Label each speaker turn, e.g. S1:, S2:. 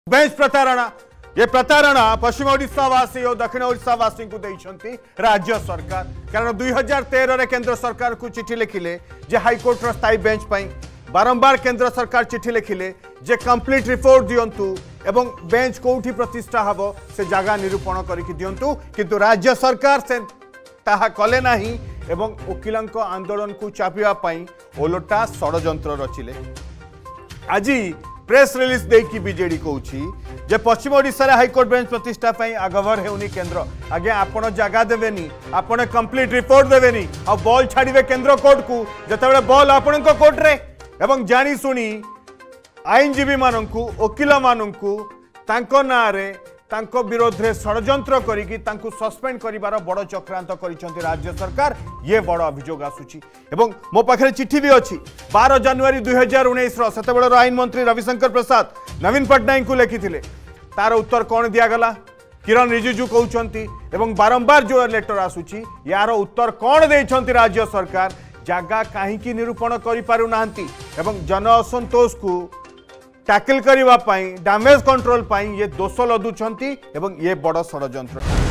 S1: Bench प्रतारणा ये प्रतारणा पश्चिम ओडिशावासी और दक्षिण ओडिशावासी को देइछंती राज्य सरकार कारण 2013 रे केंद्र सरकार को चिठी लिखिले जे हाईकोर्ट रो स्थायी बेंच पई बारंबार केंद्र सरकार चिठी लिखिले जे कंप्लीट रिपोर्ट दियंतु एवं बेंच कोठी प्रतिष्ठा हबो से जगह निरूपण करिकि दियंतु किंतु राज्य सरकार से ताहा कले नाही एवं वकिलंक आंदोलन को चापिवा पई ओलोटा षडयंत्र रचिले। आज प्रेस रिलीज देकी बीजेडी कहूची जे पश्चिम ओडिशा हाईकोर्ट बेंच प्रतिष्ठा पई आगभर हेउनी केंद्र आगे आपण जगह देवेनी आपण कंप्लीट रिपोर्ट देवेनी आ बॉल छाड़िबे केंद्र कोर्ट को जतबेले बॉल आपण को कोर्ट रे एवं जानी सुनी आईनजीवी माननकु वकिल माननकु तांको नारे तांको विरोध रे षडयंत्र करिकि तांको सस्पेंड करिवार बड़ चक्रांत करिसंती राज्य सरकार ये बड़ अभियोग आसुची एवं मो पाखरे चिट्ठी भी अछि 12 जनवरी 2019 रो सेतेबेलर आईन मंत्री रविशंकर प्रसाद नवीन पटनायक को लिखिथिले तार उत्तर कोन दिया गला किरण रिजिजू कहउचंती एवं बारंबार जो लेटर आसुची यार उत्तर कोन देइछंती राज्य सरकार जागा काहीकि निरूपण करि पारु नाहंती एवं जन असंतोष को टैकल करने डैमेज कंट्रोल पाई ये दोष लदुंट एवं ये बड़ षडयंत्र।